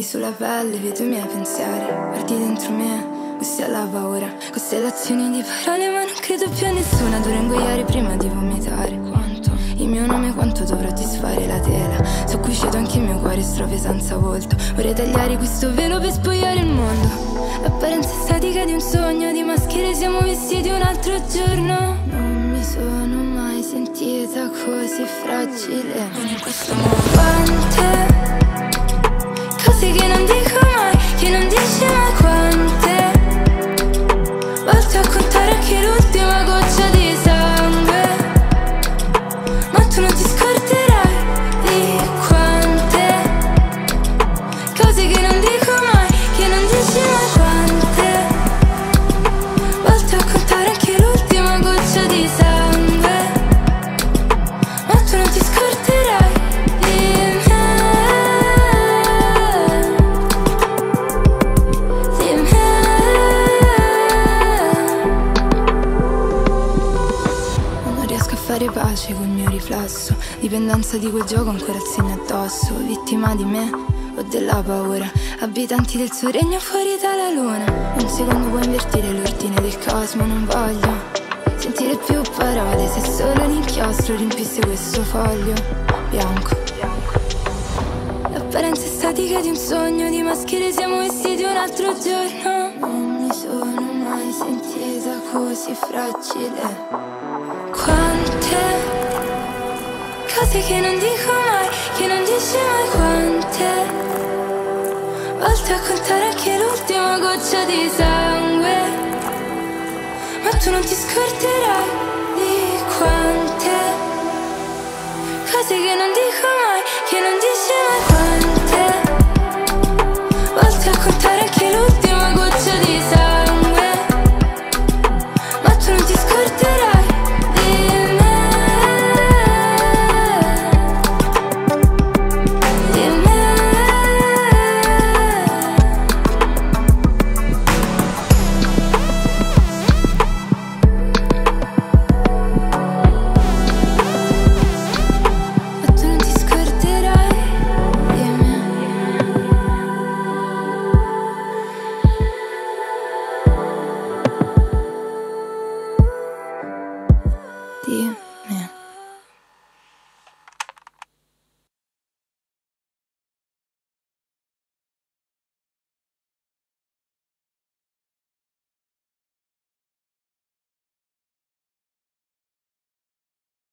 sulla pelle, vedo i miei pensieri. Guardi dentro me, questa è la paura. Costellazioni di parole ma non credo più a nessuna. Dura ingoiare prima di vomitare. Quanto? Il mio nome quanto dovrò disfare la tela su cui cedo anche il mio cuore strofe senza volto. Vorrei tagliare questo velo per spogliare il mondo. L'apparenza statica di un sogno, di maschere siamo vestiti un altro giorno. Non mi sono mai sentita così fragile, non in questo modo. Quante cose che non dico mai, che non dici mai. Quante volte a contare anche l'ultima goccia di sangue, ma tu non ti scorderai di quante cose che non dico mai, che non dici mai. Quante volte a contare anche l'ultima goccia di sangue, ma tu non ti scorderai di me, di me. Non riesco a fare pace col mio riflesso, dipendenza di quel gioco ancora il segno addosso. Vittima di me o della paura, abitanti del suo regno fuori dalla luna. Un secondo può invertire l'ordine del cosmo. Non voglio sentire più parole, se solo l'inchiostro riempisse questo foglio bianco. L'apparenza statica di un sogno, di maschere siamo vestiti un altro giorno. Non mi sono mai sentita così fragile. Quante cose che non dico mai, che non dici mai. Quante volte a contare anche l'ultima goccia di sangue, ma tu non ti scorderai di quante cose che non dico mai, che non dici mai.